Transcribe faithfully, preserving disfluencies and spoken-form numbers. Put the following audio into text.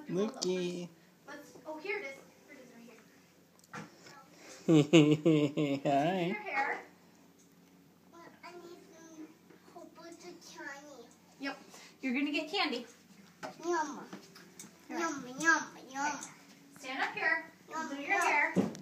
Mookie. Let's. Oh, here it is. Here it is right here. Hi. Your hair. I need some whole bunch of candy. Yep. You're gonna get candy. Yum. Yum, yum, yum. Stand up here. Yum, Do your yum. hair.